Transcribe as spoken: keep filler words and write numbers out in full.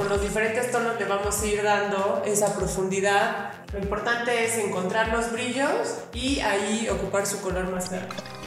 con los diferentes tonos le vamos a ir dando esa profundidad. Lo importante es encontrar los brillos y ahí ocupar su color más claro.